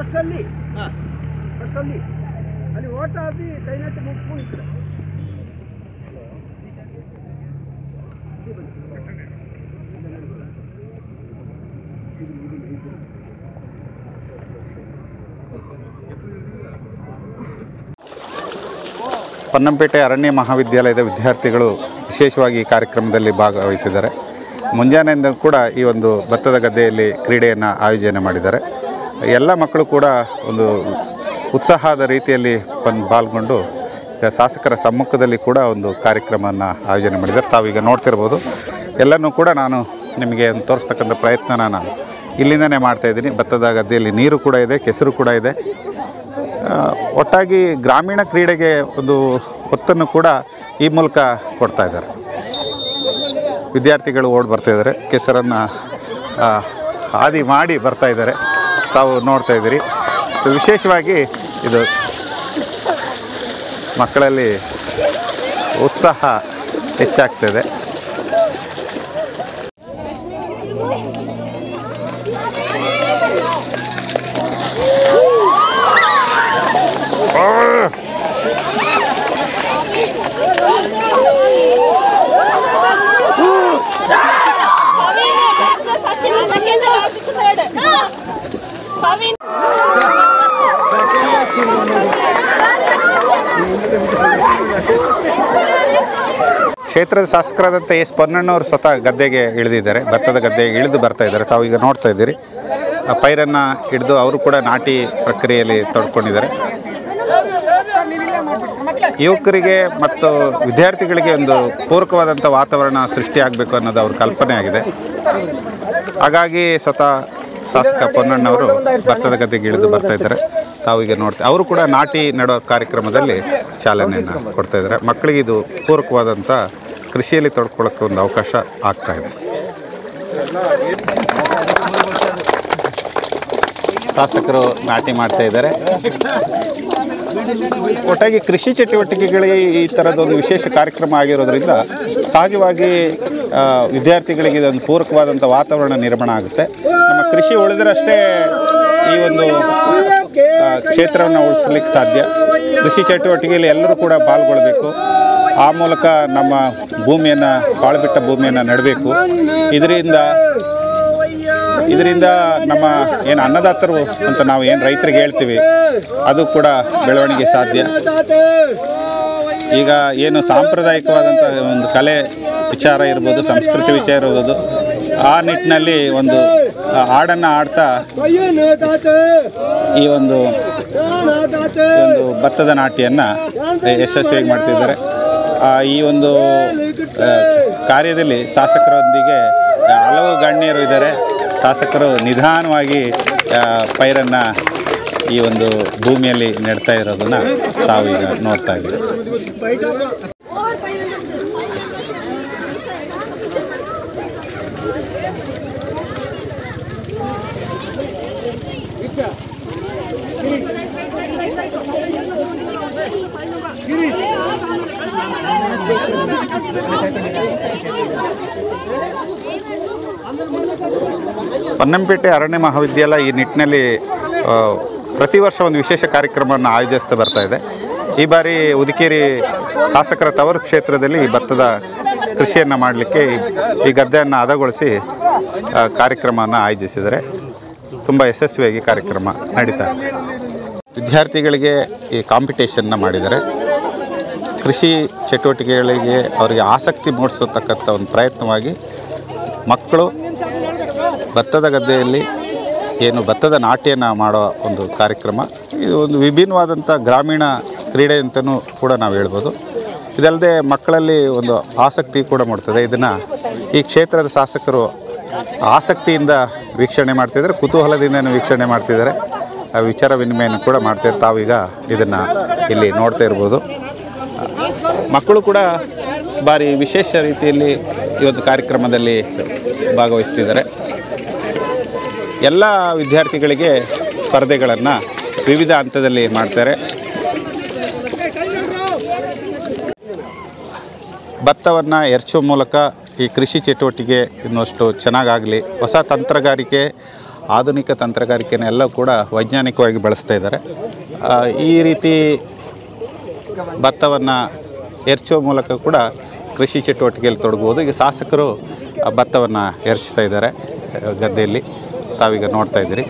ಫಸ್ಟಲ್ಲಿ ಅಲ್ಲಿ ಓಟ ಆಗಿ ಕೈ ನಟ್ಟು ಮುಗಿಸ್ಕೊಂಡಿದ್ರು. ಪೊನ್ನಂಪೇಟೆ ಅರಣ್ಯ ಮಹಾವಿದ್ಯಾಲಯದ ವಿದ್ಯಾರ್ಥಿಗಳು ವಿಶೇಷವಾಗಿ ಈ ಕಾರ್ಯಕ್ರಮದಲ್ಲಿ ಭಾಗವಹಿಸಿದ್ದಾರೆ. ಮುಂಜಾನೆಯಿಂದ ಕೂಡ ಈ ಒಂದು ಭತ್ತದ ಗದ್ದೆಯಲ್ಲಿ ಕ್ರೀಡೆಯನ್ನು ಆಯೋಜನೆ ಮಾಡಿದ್ದಾರೆ. ಎಲ್ಲ ಮಕ್ಕಳು ಕೂಡ ಒಂದು ಉತ್ಸಾಹದ ರೀತಿಯಲ್ಲಿ ಪಾಲ್ಗೊಂಡು ಶಾಸಕರ ಸಮ್ಮುಖದಲ್ಲಿ ಕೂಡ ಒಂದು ಕಾರ್ಯಕ್ರಮವನ್ನು ಆಯೋಜನೆ ಮಾಡಿದ್ದಾರೆ. ತಾವೀಗ ನೋಡ್ತಿರ್ಬೋದು. ಎಲ್ಲನೂ ಕೂಡ ನಾನು ನಿಮಗೆ ತೋರಿಸ್ತಕ್ಕಂಥ ಪ್ರಯತ್ನನ ನಾನು ಇಲ್ಲಿಂದನೇ ಮಾಡ್ತಾಯಿದ್ದೀನಿ. ಭತ್ತದ ಗದ್ದೆಯಲ್ಲಿ ನೀರು ಕೂಡ ಇದೆ, ಕೆಸರು ಕೂಡ ಇದೆ. ಒಟ್ಟಾಗಿ ಗ್ರಾಮೀಣ ಕ್ರೀಡೆಗೆ ಒಂದು ಒತ್ತನ್ನು ಕೂಡ ಈ ಮೂಲಕ ಕೊಡ್ತಾ ಇದ್ದಾರೆ. ವಿದ್ಯಾರ್ಥಿಗಳು ಓಡಿ ಬರ್ತಾಯಿದ್ದಾರೆ, ಕೆಸರನ್ನು ಹಾದಿ ಮಾಡಿ ಬರ್ತಾಯಿದ್ದಾರೆ. ತಾವು ನೋಡ್ತಾ ಇದ್ದೀರಿ. ವಿಶೇಷವಾಗಿ ಇದು ಮಕ್ಕಳಲ್ಲಿ ಉತ್ಸಾಹ ಹೆಚ್ಚಾಗ್ತದೆ. ಕ್ಷೇತ್ರದ ಶಾಸಕರಾದಂಥ ಎಸ್ ಪೊನ್ನಣ್ಣವರು ಸ್ವತಃ ಗದ್ದೆಗೆ ಇಳಿದಿದ್ದಾರೆ, ಭತ್ತದ ಗದ್ದೆಗೆ ಇಳಿದು ಬರ್ತಾ ಇದ್ದಾರೆ. ತಾವು ಈಗ ನೋಡ್ತಾ ಇದ್ದೀರಿ. ಪೈರನ್ನು ಹಿಡಿದು ಅವರು ಕೂಡ ನಾಟಿ ಪ್ರಕ್ರಿಯೆಯಲ್ಲಿ ತೊಡ್ಕೊಂಡಿದ್ದಾರೆ. ಯುವಕರಿಗೆ ಮತ್ತು ವಿದ್ಯಾರ್ಥಿಗಳಿಗೆ ಒಂದು ಪೂರಕವಾದಂಥ ವಾತಾವರಣ ಸೃಷ್ಟಿಯಾಗಬೇಕು ಅನ್ನೋದು ಅವ್ರ ಕಲ್ಪನೆ ಆಗಿದೆ. ಹಾಗಾಗಿ ಸ್ವತಃ ಶಾಸಕ ಪೊನ್ನಣ್ಣವರು ಭತ್ತದ ಗದ್ದೆಗೆ ಇಳಿದು ಬರ್ತಾ ಇದ್ದಾರೆ. ತಾವು ಈಗ ನೋಡ್ತೀವಿ. ಅವರು ಕೂಡ ನಾಟಿ ನೆಡೋ ಕಾರ್ಯಕ್ರಮದಲ್ಲಿ ಚಾಲನೆಯನ್ನು ಕೊಡ್ತಾ ಇದ್ದಾರೆ. ಮಕ್ಕಳಿಗೆ ಇದು ಪೂರಕವಾದಂಥ ಕೃಷಿಯಲ್ಲಿ ತೊಡ್ಕೊಳ್ಳೋಕ್ಕೆ ಒಂದು ಅವಕಾಶ ಆಗ್ತಾ ಇದೆ. ಶಾಸಕರು ನಾಟಿ ಮಾಡ್ತಾ ಇದ್ದಾರೆ. ಒಟ್ಟಾಗಿ ಕೃಷಿ ಚಟುವಟಿಕೆಗಳಿಗೆ ಈ ಥರದೊಂದು ವಿಶೇಷ ಕಾರ್ಯಕ್ರಮ ಆಗಿರೋದ್ರಿಂದ ಸಹಜವಾಗಿ ವಿದ್ಯಾರ್ಥಿಗಳಿಗೆ ಇದೊಂದು ಪೂರಕವಾದಂಥ ವಾತಾವರಣ ನಿರ್ಮಾಣ ಆಗುತ್ತೆ. ನಮ್ಮ ಕೃಷಿ ಉಳಿದ್ರಷ್ಟೇ ಈ ಒಂದು ಕ್ಷೇತ್ರವನ್ನು ಉಳಿಸ್ಲಿಕ್ಕೆ ಸಾಧ್ಯ. ಕೃಷಿ ಚಟುವಟಿಕೆಯಲ್ಲಿ ಎಲ್ಲರೂ ಕೂಡ ಪಾಲ್ಗೊಳ್ಬೇಕು. ಆ ಮೂಲಕ ನಮ್ಮ ಭೂಮಿಯನ್ನು, ಪಾಳುಬಿಟ್ಟ ಭೂಮಿಯನ್ನು ನೆಡಬೇಕು. ಇದರಿಂದ ನಮ್ಮ ಏನು ಅನ್ನದಾತರು ಅಂತ ನಾವು ಏನು ರೈತರಿಗೆ ಹೇಳ್ತೀವಿ ಅದು ಕೂಡ ಬೆಳವಣಿಗೆ ಸಾಧ್ಯ. ಈಗ ಏನು ಸಾಂಪ್ರದಾಯಿಕವಾದಂಥ ಒಂದು ಕಲೆ ವಿಚಾರ ಇರ್ಬೋದು, ಸಂಸ್ಕೃತಿ ವಿಚಾರ ಇರ್ಬೋದು, ಆ ನಿಟ್ಟಿನಲ್ಲಿ ಒಂದು ಹಾಡನ್ನು ಆಡ್ತಾ ಈ ಒಂದು ಭತ್ತದ ನಾಟಿಯನ್ನು ಯಶಸ್ವಿಯಾಗಿ ಮಾಡ್ತಿದ್ದಾರೆ. ಈ ಒಂದು ಕಾರ್ಯದಲ್ಲಿ ಶಾಸಕರೊಂದಿಗೆ ಹಲವು ಗಣ್ಯರು ಇದ್ದಾರೆ. ಶಾಸಕರು ನಿಧಾನವಾಗಿ ಪೈರನ್ನು ಈ ಒಂದು ಭೂಮಿಯಲ್ಲಿ ನೆಡ್ತಾ ಇರೋದನ್ನು ತಾವೀಗ ನೋಡ್ತಾ ಇದ್ದೀವಿ. ಪೊನ್ನಂಪೇಟೆ ಅರಣ್ಯ ಮಹಾವಿದ್ಯಾಲಯ ಈ ನಿಟ್ಟಿನಲ್ಲಿ ಪ್ರತಿ ವರ್ಷ ಒಂದು ವಿಶೇಷ ಕಾರ್ಯಕ್ರಮವನ್ನು ಆಯೋಜಿಸ್ತಾ ಬರ್ತಾ ಇದೆ. ಈ ಬಾರಿ ಉದಿಕೇರಿ ಶಾಸಕರ ತವರು ಕ್ಷೇತ್ರದಲ್ಲಿ ಈ ಭತ್ತದ ಕೃಷಿಯನ್ನು ಮಾಡಲಿಕ್ಕೆ ಈ ಗದ್ದೆಯನ್ನು ಹದಗೊಳಿಸಿ ಕಾರ್ಯಕ್ರಮವನ್ನು ಆಯೋಜಿಸಿದ್ದಾರೆ. ತುಂಬ ಯಶಸ್ವಿಯಾಗಿ ಕಾರ್ಯಕ್ರಮ ನಡೀತಾ ಇದೆ. ವಿದ್ಯಾರ್ಥಿಗಳಿಗೆ ಈ ಕಾಂಪಿಟೇಷನ್ನ ಮಾಡಿದ್ದಾರೆ. ಕೃಷಿ ಚಟುವಟಿಕೆಗಳಿಗೆ ಅವರಿಗೆ ಆಸಕ್ತಿ ಮೂಡಿಸತಕ್ಕಂಥ ಒಂದು ಪ್ರಯತ್ನವಾಗಿ ಮಕ್ಕಳು ಭತ್ತದ ಗದ್ದೆಯಲ್ಲಿ ಏನು ಭತ್ತದ ನಾಟಿಯನ್ನು ಮಾಡೋ ಒಂದು ಕಾರ್ಯಕ್ರಮ. ಇದು ಒಂದು ವಿಭಿನ್ನವಾದಂಥ ಗ್ರಾಮೀಣ ಕ್ರೀಡೆ ಅಂತಲೂ ಕೂಡ ನಾವು ಹೇಳ್ಬೋದು. ಇದಲ್ಲದೆ ಮಕ್ಕಳಲ್ಲಿ ಒಂದು ಆಸಕ್ತಿ ಕೂಡ ಮೂಡ್ತದೆ. ಇದನ್ನು ಈ ಕ್ಷೇತ್ರದ ಶಾಸಕರು ಆಸಕ್ತಿಯಿಂದ ವೀಕ್ಷಣೆ ಮಾಡ್ತಿದ್ದಾರೆ, ಕುತೂಹಲದಿಂದನೂ ವೀಕ್ಷಣೆ ಮಾಡ್ತಿದ್ದಾರೆ. ವಿಚಾರ ವಿನಿಮಯನ ಕೂಡ ಮಾಡ್ತಿದ್ದಾರೆ. ತಾವೀಗ ಇದನ್ನು ಇಲ್ಲಿ ನೋಡ್ತಾ ಇರ್ಬೋದು. ಮಕ್ಕಳು ಕೂಡ ಭಾರಿ ವಿಶೇಷ ರೀತಿಯಲ್ಲಿ ಈ ಒಂದು ಕಾರ್ಯಕ್ರಮದಲ್ಲಿ ಭಾಗವಹಿಸ್ತಿದ್ದಾರೆ. ಎಲ್ಲ ವಿದ್ಯಾರ್ಥಿಗಳಿಗೆ ಸ್ಪರ್ಧೆಗಳನ್ನು ವಿವಿಧ ಹಂತದಲ್ಲಿ ಮಾಡ್ತಾರೆ. ಭತ್ತವನ್ನು ಎರಚುವ ಮೂಲಕ ಈ ಕೃಷಿ ಚಟುವಟಿಕೆ ಇನ್ನಷ್ಟು ಚೆನ್ನಾಗಾಗಲಿ, ಹೊಸ ತಂತ್ರಗಾರಿಕೆ ಆಧುನಿಕ ತಂತ್ರಗಾರಿಕೆನೆಲ್ಲ ಕೂಡ ವೈಜ್ಞಾನಿಕವಾಗಿ ಬಳಸ್ತಾ ಇದ್ದಾರೆ. ಈ ರೀತಿ ಭತ್ತವನ್ನು ಎರಚುವ ಮೂಲಕ ಕೂಡ ಕೃಷಿ ಚಟುವಟಿಕೆಯಲ್ಲಿ ತೊಡಗುವುದು. ಈಗ ಶಾಸಕರು ಭತ್ತವನ್ನು ಎರಚ್ತಾ ಇದ್ದಾರೆ ಗದ್ದೆಯಲ್ಲಿ, ತಾವೀಗ ನೋಡ್ತಾ ಇದ್ದೀರಿ.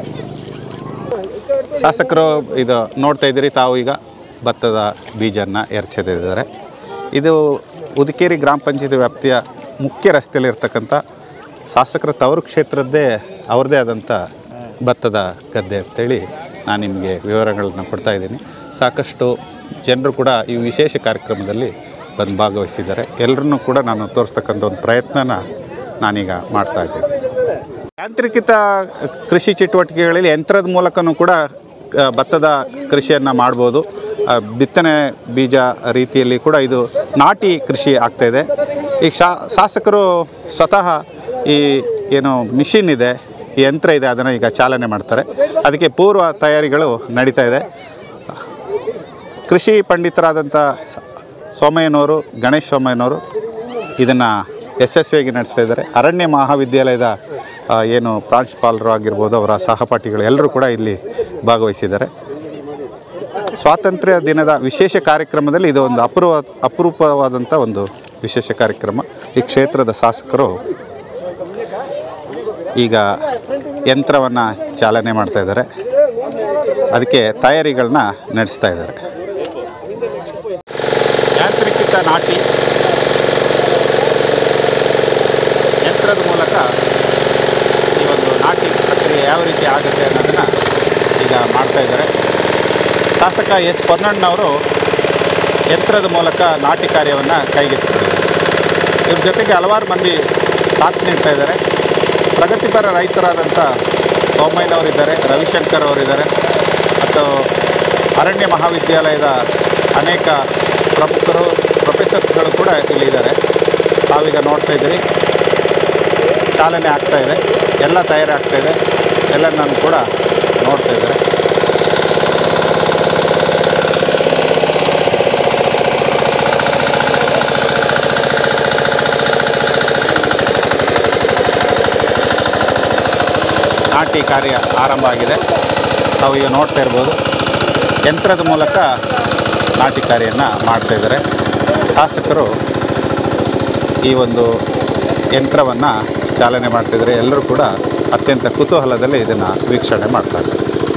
ಶಾಸಕರು ಇದು ನೋಡ್ತಾ ಇದ್ದೀರಿ ತಾವು ಈಗ ಭತ್ತದ ಬೀಜವನ್ನು ಎರಚದಿದ್ದಾರೆ. ಇದು ಉದಿಕೇರಿ ಗ್ರಾಮ ಪಂಚಾಯತಿ ವ್ಯಾಪ್ತಿಯ ಮುಖ್ಯ ರಸ್ತೆಯಲ್ಲಿರ್ತಕ್ಕಂಥ ಶಾಸಕರ ತವರು ಕ್ಷೇತ್ರದ್ದೇ ಅವ್ರದ್ದೇ ಆದಂಥ ಭತ್ತದ ಗದ್ದೆ ಅಂತೇಳಿ ನಾನು ನಿಮಗೆ ವಿವರಗಳನ್ನು ಕೊಡ್ತಾ ಇದ್ದೀನಿ. ಸಾಕಷ್ಟು ಜನರು ಕೂಡ ಈ ವಿಶೇಷ ಕಾರ್ಯಕ್ರಮದಲ್ಲಿ ಬಂದು ಭಾಗವಹಿಸಿದ್ದಾರೆ. ಎಲ್ಲರನ್ನೂ ಕೂಡ ನಾನು ತೋರಿಸ್ತಕ್ಕಂಥ ಒಂದು ಪ್ರಯತ್ನನ ನಾನೀಗ ಮಾಡ್ತಾ ಇದ್ದೀನಿ. ಯಾಂತ್ರಿಕೃತ ಕೃಷಿ ಚಟುವಟಿಕೆಗಳಲ್ಲಿ ಯಂತ್ರದ ಮೂಲಕನೂ ಕೂಡ ಭತ್ತದ ಕೃಷಿಯನ್ನು ಮಾಡ್ಬೋದು. ಬಿತ್ತನೆ ಬೀಜ ರೀತಿಯಲ್ಲಿ ಕೂಡ ಇದು ನಾಟಿ ಕೃಷಿ ಆಗ್ತಾಯಿದೆ. ಈಗ ಶಾಸಕರು ಸ್ವತಃ ಈ ಏನು ಮಿಷಿನ್ ಇದೆ, ಈ ಯಂತ್ರ ಇದೆ, ಅದನ್ನು ಈಗ ಚಾಲನೆ ಮಾಡ್ತಾರೆ. ಅದಕ್ಕೆ ಪೂರ್ವ ತಯಾರಿಗಳು ನಡೀತಾ ಇದೆ. ಕೃಷಿ ಪಂಡಿತರಾದಂಥ ಸೋಮಯ್ಯನವರು, ಗಣೇಶ್ ಸೋಮಯ್ಯನವರು ಇದನ್ನು ಯಶಸ್ವಿಯಾಗಿ ನಡೆಸ್ತಾ ಇದ್ದಾರೆ. ಅರಣ್ಯ ಮಹಾವಿದ್ಯಾಲಯದ ಏನು ಪ್ರಾಂಶುಪಾಲರು ಆಗಿರ್ಬೋದು, ಅವರ ಸಹಪಾಠಿಗಳು ಎಲ್ಲರೂ ಕೂಡ ಇಲ್ಲಿ ಭಾಗವಹಿಸಿದ್ದಾರೆ. ಸ್ವಾತಂತ್ರ್ಯ ದಿನದ ವಿಶೇಷ ಕಾರ್ಯಕ್ರಮದಲ್ಲಿ ಇದು ಒಂದು ಅಪರೂಪವಾದಂಥ ಒಂದು ವಿಶೇಷ ಕಾರ್ಯಕ್ರಮ. ಈ ಕ್ಷೇತ್ರದ ಶಾಸಕರು ಈಗ ಯಂತ್ರವನ್ನು ಚಾಲನೆ ಮಾಡ್ತಾ ಇದ್ದಾರೆ, ಅದಕ್ಕೆ ತಯಾರಿಗಳನ್ನ ನಡೆಸ್ತಾ ಇದ್ದಾರೆ. ಯಾಂತ್ರಿಕೃತ ನಾಟಿ ಯಂತ್ರದ ಮೂಲಕ ಈ ಒಂದು ನಾಟಿ ಪ್ರಕ್ರಿಯೆ ಯಾವ ರೀತಿ ಆಗುತ್ತೆ ಅನ್ನೋದನ್ನು ಈಗ ಮಾಡ್ತಾ ಇದ್ದಾರೆ. ಶಾಸಕ ಎಸ್ ಪೊನ್ನಣ್ಣನವರು ಯಂತ್ರದ ಮೂಲಕ ನಾಟಿ ಕಾರ್ಯವನ್ನು ಕೈಗೆತ್ತಿದ್ದಾರೆ. ಇವ್ರ ಜೊತೆಗೆ ಹಲವಾರು ಮಂದಿ ಸಾಥ್ ನೀಡ್ತಾ ಇದ್ದಾರೆ. ಪ್ರಗತಿಪರ ರೈತರಾದಂಥ ಸೋಮಯ್ಯನವರಿದ್ದಾರೆ, ರವಿಶಂಕರ್ ಅವರಿದ್ದಾರೆ, ಮತ್ತು ಅರಣ್ಯ ಮಹಾವಿದ್ಯಾಲಯದ ಅನೇಕ ಪ್ರಮುಖರು, ಪ್ರೊಫೆಸರ್ಸ್ಗಳು ಕೂಡ ಇಲ್ಲಿದ್ದಾರೆ. ತಾವೀಗ ನೋಡ್ತಾ ಇದ್ದೀರಿ, ಚಾಲನೆ ಆಗ್ತಾಯಿದೆ, ಎಲ್ಲ ತಯಾರಿ ಆಗ್ತಾಯಿದೆ, ಎಲ್ಲ ನಾನು ಕೂಡ ನೋಡ್ತಾ ಇದ್ದಾರೆ. ನಾಟಿ ಕಾರ್ಯ ಆರಂಭ ಆಗಿದೆ. ತಾವು ಈಗ ನೋಡ್ತಾ ಇರ್ಬೋದು, ಯಂತ್ರದ ಮೂಲಕ ನಾಟಿ ಕಾರ್ಯವನ್ನು ಮಾಡ್ತಾಯಿದ್ದಾರೆ. ಶಾಸಕರು ಈ ಒಂದು ಯಂತ್ರವನ್ನು ಚಾಲನೆ ಮಾಡ್ತಿದ್ದಾರೆ. ಎಲ್ಲರೂ ಕೂಡ ಅತ್ಯಂತ ಕುತೂಹಲದಲ್ಲಿ ಇದನ್ನು ವೀಕ್ಷಣೆ ಮಾಡ್ತಾರೆ.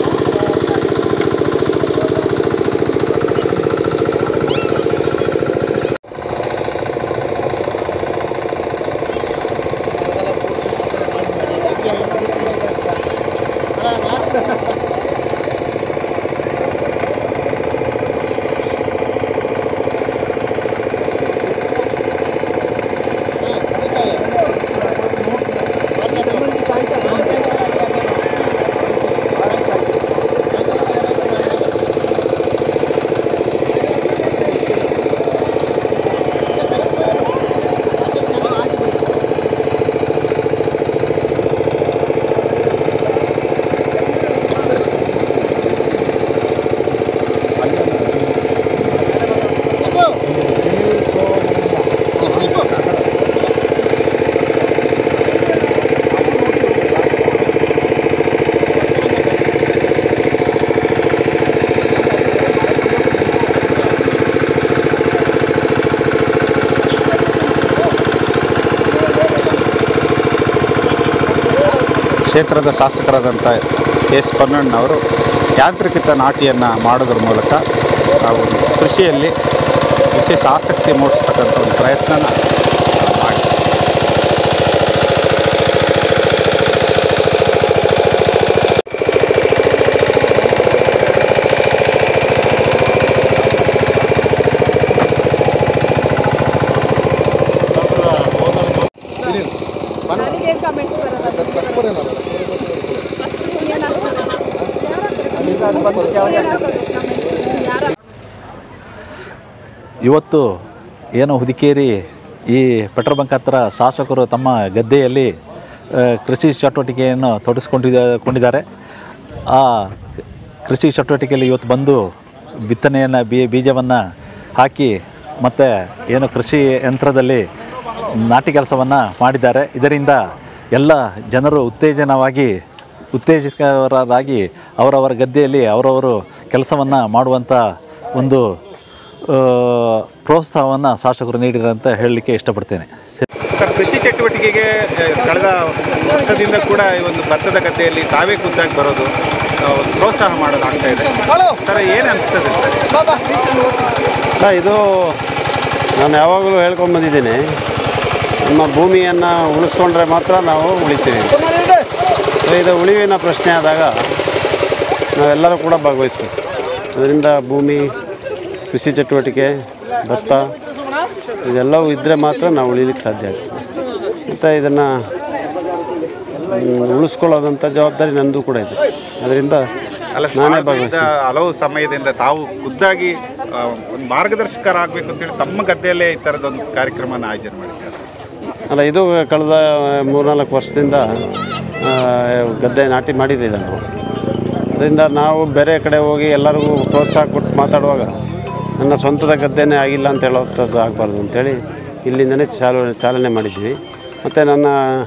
ಕ್ಷೇತ್ರದ ಶಾಸಕರಾದಂಥ ಎಸ್ ಪೊನ್ನಣ್ಣನವರು ಯಾಂತ್ರಿಕೃತ ನಾಟಿಯನ್ನು ಮಾಡೋದ್ರ ಮೂಲಕ ನಾವು ಕೃಷಿಯಲ್ಲಿ ವಿಶೇಷ ಆಸಕ್ತಿ ಮೂಡಿಸ್ತಕ್ಕಂಥ ಒಂದು ಪ್ರಯತ್ನನ ಮಾಡಿ. ಇವತ್ತು ಏನು ಹುದಿಕೇರಿ ಈ ಪೆಟ್ರೋಲ್ ಬಂಕ್ ಹತ್ರ ಶಾಸಕರು ತಮ್ಮ ಗದ್ದೆಯಲ್ಲಿ ಕೃಷಿ ಚಟುವಟಿಕೆಯನ್ನು ತೊಡಗಿಸಿಕೊಂಡಿದ್ದಾರೆ. ಆ ಕೃಷಿ ಚಟುವಟಿಕೆಯಲ್ಲಿ ಇವತ್ತು ಬಂದು ಬಿತ್ತನೆಯನ್ನು ಬೀಜವನ್ನು ಹಾಕಿ ಮತ್ತು ಏನು ಕೃಷಿ ಯಂತ್ರದಲ್ಲಿ ನಾಟಿ ಕೆಲಸವನ್ನು ಮಾಡಿದ್ದಾರೆ. ಇದರಿಂದ ಎಲ್ಲ ಜನರು ಉತ್ತೇಜನವಾಗಿ ಉತ್ತೇಜಕರಾಗಿ ಅವರವರ ಗದ್ದೆಯಲ್ಲಿ ಅವರವರು ಕೆಲಸವನ್ನು ಮಾಡುವಂಥ ಒಂದು ಪ್ರೋತ್ಸಾಹವನ್ನು ಶಾಸಕರು ನೀಡಿರೋ ಅಂತ ಹೇಳಲಿಕ್ಕೆ ಇಷ್ಟಪಡ್ತೇನೆ. ಸರ್, ಕೃಷಿ ಚಟುವಟಿಕೆಗೆ ಕಳೆದ ವರ್ಷದಿಂದ ಕೂಡ ಈ ಒಂದು ಭತ್ತದ ಗದ್ದೆಯಲ್ಲಿ ತಾವೇ ಖುದ್ದಾಗಿ ಬರೋದು, ಒಂದು ಪ್ರೋತ್ಸಾಹ ಮಾಡೋದು ಆಗ್ತಾ ಇದೆ ಸರ್, ಏನು ಅನಿಸ್ತದೆ ಸರ್? ಇದು ನಾನು ಯಾವಾಗಲೂ ಹೇಳ್ಕೊಂಡ್ಬಂದಿದ್ದೀನಿ, ನಮ್ಮ ಭೂಮಿಯನ್ನು ಉಳಿಸ್ಕೊಂಡ್ರೆ ಮಾತ್ರ ನಾವು ಉಳಿತೀವಿ. ಸೊ ಇದು ಉಳಿವಿನ ಪ್ರಶ್ನೆ ಆದಾಗ ನಾವೆಲ್ಲರೂ ಕೂಡ ಭಾಗವಹಿಸ್ಬೇಕು. ಅದರಿಂದ ಭೂಮಿ, ಕೃಷಿ ಚಟುವಟಿಕೆ, ಭತ್ತ ಇದೆಲ್ಲವೂ ಇದ್ದರೆ ಮಾತ್ರ ನಾವು ಉಳಿಲಿಕ್ಕೆ ಸಾಧ್ಯ ಆಗ್ತದೆ. ಮತ್ತು ಇದನ್ನು ಉಳಿಸ್ಕೊಳ್ಳೋದಂಥ ಜವಾಬ್ದಾರಿ ನನ್ನದು ಕೂಡ ಇದೆ. ಅದರಿಂದ ನಾನೇ ಭಾಗವಹಿಸ್ತೀನಿ. ಹಲವು ಸಮಯದಿಂದ ತಾವು ಖುದ್ದಾಗಿ ಒಂದು ಮಾರ್ಗದರ್ಶಕರಾಗಬೇಕು ಅಂತೇಳಿ ತಮ್ಮ ಗದ್ದೆಯಲ್ಲೇ ಈ ಥರದೊಂದು ಕಾರ್ಯಕ್ರಮನ ಆಯೋಜನೆ ಮಾಡಿದ್ದಾರೆ. ಅಲ್ಲ, ಇದು ಕಳೆದ 3-4 ವರ್ಷದಿಂದ ಗದ್ದೆ ನಾಟಿ ಮಾಡಿದ್ದೀವಿ ನಾವು. ಅದರಿಂದ ನಾವು ಬೇರೆ ಕಡೆ ಹೋಗಿ ಎಲ್ಲರಿಗೂ ಪ್ರೋತ್ಸಾಹ ಕೊಟ್ಟು ಮಾತಾಡುವಾಗ ನನ್ನ ಸ್ವಂತದ ಗದ್ದೆನೇ ಆಗಿಲ್ಲ ಅಂತ ಹೇಳೋಂಥದ್ದು ಆಗಬಾರ್ದು ಅಂತೇಳಿ ಇಲ್ಲಿಂದನೇ ಚಾಲನೆ ಮಾಡಿದ್ವಿ. ಮತ್ತು ನನ್ನ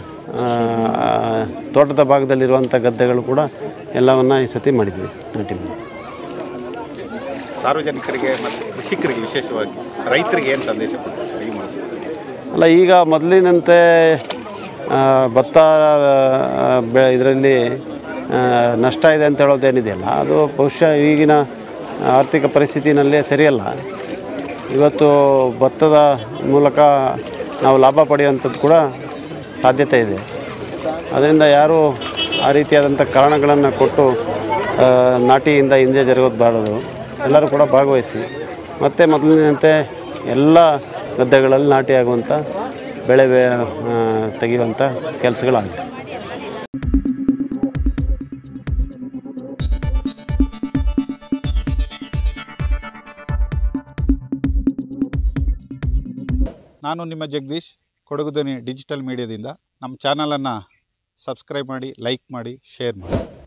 ತೋಟದ ಭಾಗದಲ್ಲಿರುವಂಥ ಗದ್ದೆಗಳು ಕೂಡ ಎಲ್ಲವನ್ನು ಈ ಸತಿ ಮಾಡಿದ್ವಿ, ನಾಟಿ ಮಾಡಿ. ಸಾರ್ವಜನಿಕರಿಗೆ ಮತ್ತು ಕೃಷಿಕರಿಗೆ, ವಿಶೇಷವಾಗಿ ರೈತರಿಗೆ ಏನು ಸಂದೇಶ ಕೊಡ್ತಾರೆ? ಅಲ್ಲ, ಈಗ ಮೊದಲಿನಂತೆ ಭತ್ತ ಇದರಲ್ಲಿ ನಷ್ಟ ಇದೆ ಅಂತ ಹೇಳೋದೇನಿದೆಯಲ್ಲ, ಅದು ಬಹುಶಃ ಈಗಿನ ಆರ್ಥಿಕ ಪರಿಸ್ಥಿತಿನಲ್ಲೇ ಸರಿಯಲ್ಲ. ಇವತ್ತು ಭತ್ತದ ಮೂಲಕ ನಾವು ಲಾಭ ಪಡೆಯುವಂಥದ್ದು ಕೂಡ ಸಾಧ್ಯತೆ ಇದೆ. ಅದರಿಂದ ಯಾರೂ ಆ ರೀತಿಯಾದಂಥ ಕಾರಣಗಳನ್ನು ಕೊಟ್ಟು ನಾಟಿಯಿಂದ ಹಿಂದೆ ಜರುಗೋದು ಎಲ್ಲರೂ ಕೂಡ ಭಾಗವಹಿಸಿ ಮತ್ತು ಮೊದಲಿನಂತೆ ಎಲ್ಲ ಗದ್ದೆಗಳಲ್ಲಿ ನಾಟಿ ಆಗುವಂಥ ಬೆಳೆ ತೆಗೆಯುವಂಥ ಕೆಲಸಗಳಾಗಲಿ. ನಾನು ನಿಮ್ಮ ಜಗದೀಶ್, ಕೊಡಗು ಧ್ವನಿ ಡಿಜಿಟಲ್ ಮೀಡಿಯಾದಿಂದ. ನಮ್ಮ ಚಾನಲನ್ನು ಸಬ್ಸ್ಕ್ರೈಬ್ ಮಾಡಿ, ಲೈಕ್ ಮಾಡಿ, ಶೇರ್ ಮಾಡಿ.